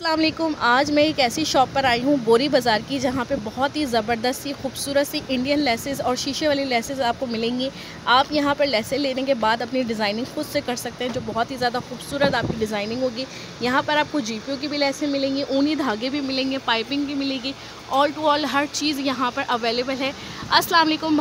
अस्सलाम वालेकुम। आज मैं एक ऐसी शॉप पर आई हूँ बोरी बाज़ार की, जहाँ पे बहुत ही ज़बरदस्त सी खूबसूरत सी इंडियन लेसेस और शीशे वाली लेसेस आपको मिलेंगी। आप यहाँ पर लेसेस लेने के बाद अपनी डिज़ाइनिंग खुद से कर सकते हैं, जो बहुत ही ज़्यादा खूबसूरत आपकी डिज़ाइनिंग होगी। यहाँ पर आपको जीपीओ की भी लेसें मिलेंगी, ऊनी धागे भी मिलेंगे, पाइपिंग भी मिलेगी। ऑल टू ऑल हर चीज़ यहाँ पर अवेलेबल है। अस्सलाम वालेकुम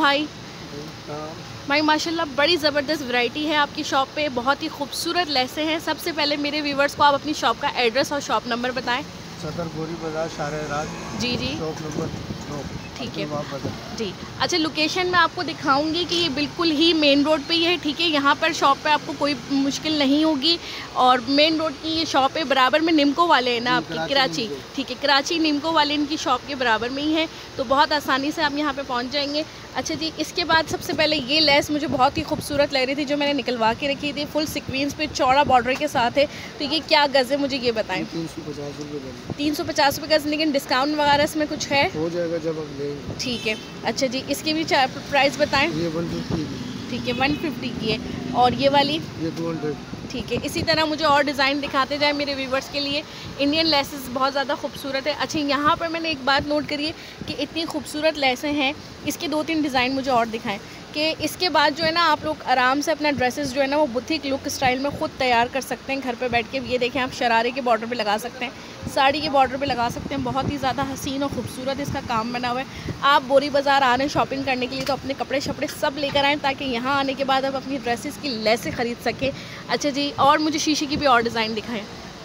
भाई माशाल्लाह बड़ी ज़बरदस्त वैरायटी है आपकी शॉप पे, बहुत ही खूबसूरत लेसें हैं। सबसे पहले मेरे व्यूवर्स को आप अपनी शॉप का एड्रेस और शॉप नंबर बताएं। सदर बोरी बाजार शाहराज जी शॉप नंबर 9। ठीक है जी। अच्छा, लोकेशन मैं आपको दिखाऊंगी कि ये बिल्कुल ही मेन रोड पे ही है। ठीक है, यहाँ पर शॉप पे आपको कोई मुश्किल नहीं होगी और मेन रोड की ये शॉप है। बराबर में निम्को वाले हैं ना आपकी, कराची। ठीक है, कराची निम्को वाले इनकी शॉप के बराबर में ही है, तो बहुत आसानी से आप यहाँ पे पहुँच जाएंगे। अच्छा जी, इसके बाद सबसे पहले ये लेस मुझे बहुत ही खूबसूरत लग रही थी, जो मैंने निकलवा के रखी थी। फुल सीक्वेंस पे चौड़ा बॉर्डर के साथ है, तो ये क्या गज़ है मुझे ये बताएं। 350 रुपये। 350 रुपये गज़, लेकिन डिस्काउंट वगैरह इसमें कुछ है? हो जाएगा जब आप लेंगे। ठीक है। अच्छा जी, इसकी भी प्राइस बताएं। ये 150 ठीक है, 150 की है। और ये वाली? ये 200। ठीक है, इसी तरह मुझे और डिज़ाइन दिखाते जाए मेरे व्यूवर्स के लिए। इंडियन लेसेस बहुत ज़्यादा खूबसूरत है। अच्छा, यहाँ पर मैंने एक बात नोट करी है कि इतनी खूबसूरत लेसें हैं, इसके 2-3 डिज़ाइन मुझे और दिखाएं कि इसके बाद जो है ना आप लोग आराम से अपना ड्रेसेस जो है ना वो बुटीक लुक स्टाइल में ख़ुद तैयार कर सकते हैं घर पे बैठ के। ये देखें, आप शरारे के बॉर्डर पे लगा सकते हैं, साड़ी के बॉर्डर पे लगा सकते हैं। बहुत ही ज़्यादा हसीन और ख़ूबसूरत इसका काम बना हुआ है। आप बोरी बाज़ार आ रहे हैं शॉपिंग करने के लिए, तो अपने कपड़े शपड़े सब लेकर आएँ, ताकि यहाँ आने के बाद आप अपनी ड्रेसेस की लेसें ख़रीद सकें। अच्छा जी, और मुझे शीशे की भी और डिज़ाइन दिखाएं।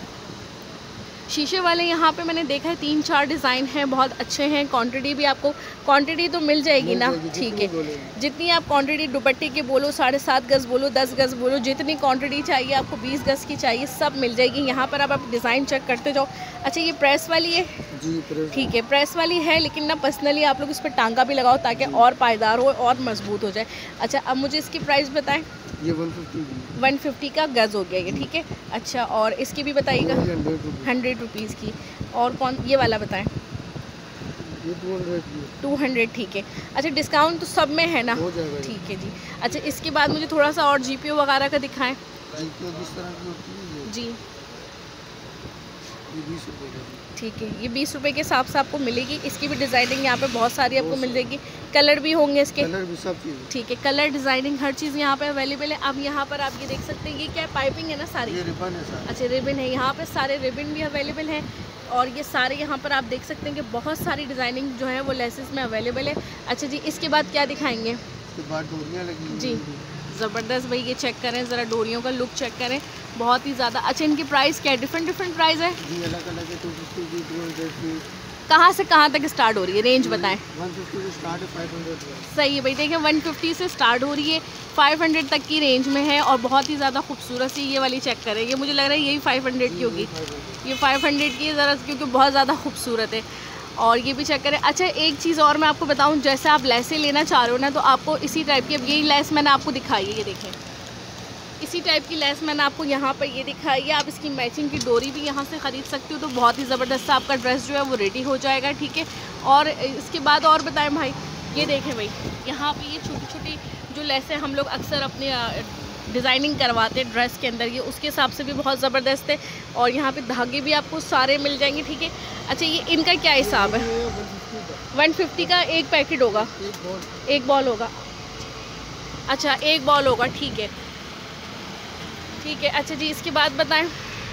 शीशे वाले यहाँ पे मैंने देखा है 3-4 डिज़ाइन हैं, बहुत अच्छे हैं। क्वांटिटी भी आपको क्वांटिटी तो मिल जाएगी ना? ठीक है, जितनी आप क्वांटिटी दुपट्टे की बोलो, 7.5 गज़ बोलो, 10 गज़ बोलो, जितनी क्वांटिटी चाहिए आपको, 20 गज़ की चाहिए, सब मिल जाएगी यहाँ पर। आप डिज़ाइन चेक करते जाओ। अच्छा, ये प्रेस वाली है? ठीक है, प्रेस वाली है, लेकिन ना पर्सनली आप लोग इस पर टांका भी लगाओ ताकि और पायदार हो और मजबूत हो जाए। अच्छा, अब मुझे इसकी प्राइस बताएं। ये 150 150 का गज़ हो गया ये। ठीक है। अच्छा, और इसकी भी बताइएगा। 100 रुपीज़ की। और कौन, ये वाला बताएं। ये 200। ठीक है। अच्छा, डिस्काउंट तो सब में है ना? ठीक है जी। अच्छा, इसके बाद मुझे थोड़ा सा और जीपीओ वगैरह का दिखाएं। जिस तरह की होती है जी, ये 20 रुपये का। ठीक है, ये 20 रुपये के हिसाब से आपको मिलेगी। इसकी भी डिज़ाइनिंग यहाँ पे बहुत सारी आपको मिल जाएगी, कलर भी होंगे इसके। कलर भी सब चीज़। ठीक है, कलर डिज़ाइनिंग हर चीज़ यहाँ पे अवेलेबल है। अब यहाँ पर आप ये देख सकते हैं, ये क्या है, पाइपिंग है ना सारी? ये रिबन है सारा। अच्छा, रिबन है, यहाँ पे सारे रिबन भी अवेलेबल हैं। और ये सारे यहाँ पर आप देख सकते हैं कि बहुत सारी डिज़ाइनिंग जो है वो लेसेस में अवेलेबल है। अच्छा जी, इसके बाद क्या दिखाएंगे? इसके बाद डोरियाँ लगी जी, ज़बरदस्त भाई, ये चेक करें ज़रा, डोरियों का लुक चेक करें, बहुत ही ज़्यादा। अच्छा, इनकी प्राइस क्या है? डिफरेंट प्राइस है जी, अलग अलग है। 250 की, 200 की। कहाँ से कहाँ तक स्टार्ट हो रही है, रेंज बताएं। 150 से स्टार्ट है, 500 तक। सही है भाई, देखिए 150 से स्टार्ट हो रही है, 500 तक की रेंज में है और बहुत ही ज़्यादा खूबसूरत सी। ये वाली चेक करें, ये मुझे लग रहा है यही 500 की होगी। ये 500 की है ज़रा, क्योंकि बहुत ज़्यादा खूबसूरत है। और ये भी चेक करें। अच्छा, एक चीज़ और मैं आपको बताऊं, जैसे आप लेसें लेना चाह रहे हो ना, तो आपको इसी टाइप की, अब यही लेस मैंने आपको दिखाई है, ये देखें, इसी टाइप की लेस मैंने आपको यहाँ पर ये दिखाई है। आप इसकी मैचिंग की डोरी भी यहाँ से ख़रीद सकते हो, तो बहुत ही ज़बरदस्त आपका ड्रेस जो है वो रेडी हो जाएगा। ठीक है, और इसके बाद और बताएं भाई। ये देखें भाई, यहाँ पे ये छोटी छोटी जो लेसें हम लोग अक्सर अपने डिज़ाइनिंग करवाते हैं ड्रेस के अंदर, ये उसके हिसाब से भी बहुत ज़बरदस्त है। और यहाँ पे धागे भी आपको सारे मिल जाएंगे। ठीक है। अच्छा, ये इनका क्या हिसाब है? 150 का एक पैकेट होगा, एक बॉल होगा। अच्छा, एक बॉल होगा, ठीक है ठीक है। अच्छा जी, इसके बाद बताएं।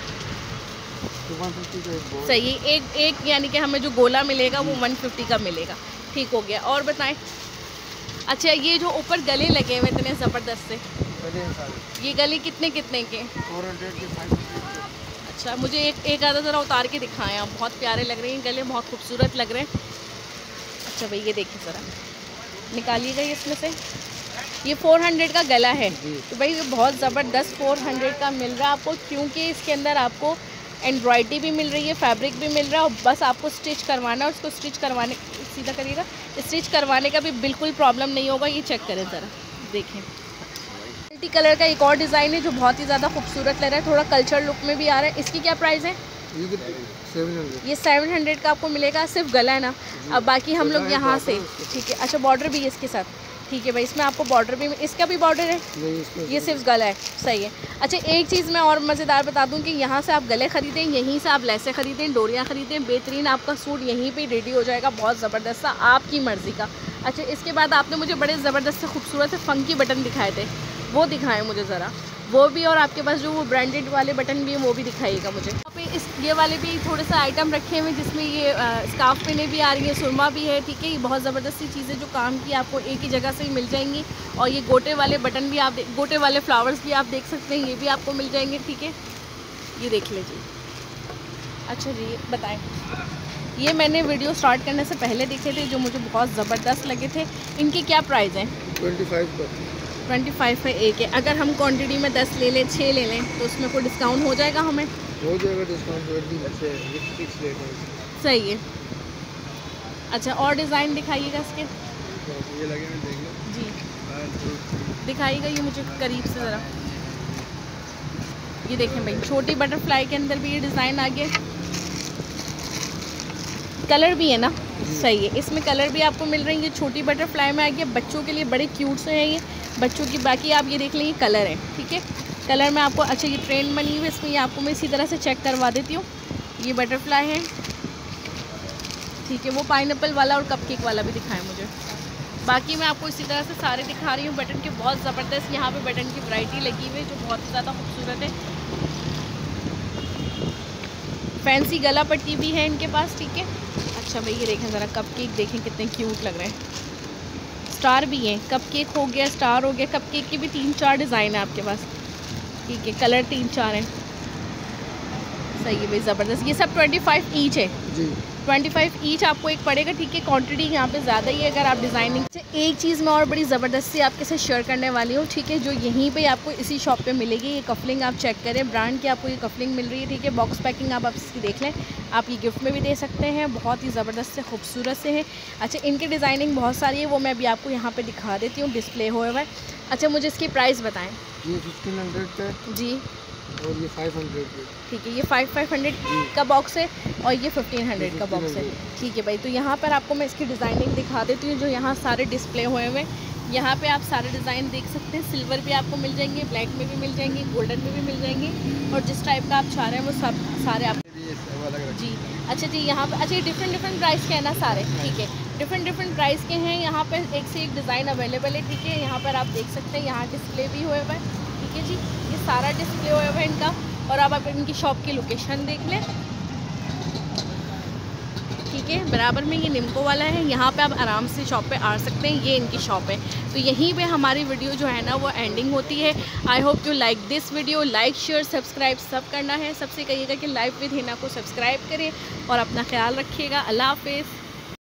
सही, एक यानी कि हमें जो गोला मिलेगा वो 150 का मिलेगा। ठीक हो गया, और बताएं। अच्छा, ये जो ऊपर गले लगे हुए इतने ज़बरदस्त से, ये गले कितने के? 400 के, 500 के। अच्छा, मुझे एक आधा ज़रा उतार के दिखाएं आप, बहुत प्यारे लग रहे हैं गले, बहुत खूबसूरत लग रहे हैं। अच्छा भाई, ये देखिए ज़रा, निकालिएगा ये इसमें से। ये 400 का गला है, तो भाई ये बहुत ज़बरदस्त 400 का मिल रहा है आपको, क्योंकि इसके अंदर आपको एम्ब्रॉयडरी भी मिल रही है, फैब्रिक भी मिल रहा है, और बस आपको स्टिच करवाना है। उसको स्टिच करवाने, सीधा करिएगा, स्टिच करवाने का भी बिल्कुल प्रॉब्लम नहीं होगा। ये चेक करें ज़रा, देखें, मल्टी कलर का एक और डिज़ाइन है जो बहुत ही ज़्यादा खूबसूरत लग रहा है, थोड़ा कल्चर लुक में भी आ रहा है। इसकी क्या प्राइस है? ये 700 का आपको मिलेगा, सिर्फ गला है ना। अब बाकी हम लोग यहाँ से, ठीक है। अच्छा, बॉर्डर भी है इसके साथ, ठीक है भाई, इसमें आपको बॉर्डर भी, इसका भी बॉर्डर है? नहीं, इसमें ये सिर्फ गला है, सही है। अच्छा एक चीज़ मैं और मज़ेदार बता दूं कि यहाँ से आप गले ख़रीदें, यहीं से आप लेसें ख़रीदें, डोरियाँ ख़रीदें, बेहतरीन आपका सूट यहीं पे रेडी हो जाएगा, बहुत ज़बरदस्त सा, आपकी मर्ज़ी का। अच्छा इसके बाद आपने मुझे बड़े ज़बरदस्त से खूबसूरत से फ़ंकी बटन दिखाए थे, वो दिखाएँ मुझे ज़रा, वो भी, और आपके पास जो वो ब्रांडेड वाले बटन भी हैं वो भी दिखाइएगा मुझे। यहाँ पे ये वाले भी थोड़े से आइटम रखे हुए हैं जिसमें ये स्कार्फ पिने भी आ रही है, सुरमा भी है, ठीक है। ये बहुत ज़बरदस्त सी चीज़ें जो काम की आपको एक ही जगह से ही मिल जाएंगी। और ये गोटे वाले बटन भी आप, गोटे वाले फ्लावर्स भी आप देख सकते हैं, ये भी आपको मिल जाएंगे, ठीक है। ये देख लीजिए। अच्छा जी बताएँ, ये मैंने वीडियो स्टार्ट करने से पहले देखे थे जो मुझे बहुत ज़बरदस्त लगे थे। इनकी क्या प्राइस है? 25 है एक है। अगर हम क्वांटिटी में 10 ले लें, 6 ले लें तो उसमें कोई डिस्काउंट हो जाएगा हमें? हो जाएगा डिस्काउंट, अच्छे फिक्स रेट है। सही है। अच्छा और डिज़ाइन दिखाइएगा इसके। ये लगे हुए देंगे जी दिखाइएगा ये मुझे करीब से ज़रा। ये देखें भाई, छोटी बटरफ्लाई के अंदर भी ये डिज़ाइन आ गया, कलर भी है ना, सही है। इसमें कलर भी आपको मिल रही है, छोटी बटरफ्लाई में आ गया, बच्चों के लिए बड़े क्यूट से हैं ये बच्चों की। बाकी आप ये देख लें, ये कलर है, ठीक है। कलर में आपको, अच्छा ये ट्रेंड बनी हुई है इसमें, ये आपको मैं इसी तरह से चेक करवा देती हूँ। ये बटरफ्लाई है, ठीक है। वो पाइनएप्पल वाला और कपकेक वाला भी दिखाएं मुझे। बाकी मैं आपको इसी तरह से सारे दिखा रही हूँ। बटन के बहुत ज़बरदस्त यहाँ पे बटन की वैरायटी लगी हुई है जो बहुत ज़्यादा खूबसूरत है। फैंसी गला पट्टी भी है इनके पास, ठीक है। अच्छा भाई ये देखें ज़रा, कपकेक देखें कितने क्यूट लग रहे हैं। स्टार भी हैं, कपकेक हो गया, स्टार हो गया। कपकेक के भी 3-4 डिज़ाइन है आपके पास, ठीक है। कलर 3-4 हैं, सही है भाई, ज़बरदस्त। ये सब 25 ईच है जी, 25 ईच आपको एक पड़ेगा, ठीक है। क्वांटिटी यहाँ पे ज़्यादा ही है अगर आप डिज़ाइनिंग। एक चीज़ मैं और बड़ी ज़बरदस्त सी आपके साथ शेयर करने वाली हूँ, ठीक है, जो यहीं पे आपको इसी शॉप पे मिलेगी। ये कफलिंग आप चेक करें, ब्रांड की आपको ये कफलिंग मिल रही है, ठीक है। बॉक्स पैकिंग आप इसकी देख लें, आप ये गिफ्ट में भी दे सकते हैं, बहुत ही ज़बरदस्त से खूबसूरत से है। अच्छा इनकी डिज़ाइनिंग बहुत सारी है, वो मैं अभी आपको यहाँ पर दिखा देती हूँ, डिस्प्ले हुआ है। अच्छा मुझे इसकी प्राइस बताएँ। ये 1500 का जी, और ये 500 का, ठीक है। ये 500 का बॉक्स है और ये 1500 का बॉक्स है, ठीक है भाई। तो यहाँ पर आपको मैं इसकी डिज़ाइनिंग दिखा देती हूँ जो यहाँ सारे डिस्प्ले हुए हुए हैं। यहाँ पे आप सारे डिज़ाइन देख सकते हैं, सिल्वर भी आपको मिल जाएंगे, ब्लैक में भी मिल जाएंगे, गोल्डन में भी मिल जाएंगे, और जिस टाइप का आप चाह रहे हैं वो सब सारे आप जी। अच्छा जी यहाँ पे, अच्छा ये डिफरेंट प्राइस के हैं ना सारे, ठीक है। डिफरेंट प्राइस के हैं, यहाँ पर एक से एक डिज़ाइन अवेलेबल है, ठीक है। यहाँ पर आप देख सकते हैं, यहाँ डिस्प्ले भी हुए हुए हैं, ठीक है जी। ये सारा डिस्प्ले हुआ है इनका, और अब आप इनकी शॉप की लोकेशन देख लें, ठीक है। बराबर में ये निम्को वाला है, यहाँ पे आप आराम से शॉप पे आ सकते हैं, ये इनकी शॉप है। तो यहीं पे हमारी वीडियो जो है ना वो एंडिंग होती है। I hope you like this video, like share subscribe सब करना है। सबसे कहिएगा कि लाइव विद हिना को सब्सक्राइब करें और अपना ख्याल रखिएगा। अल्लाह हाफिज़।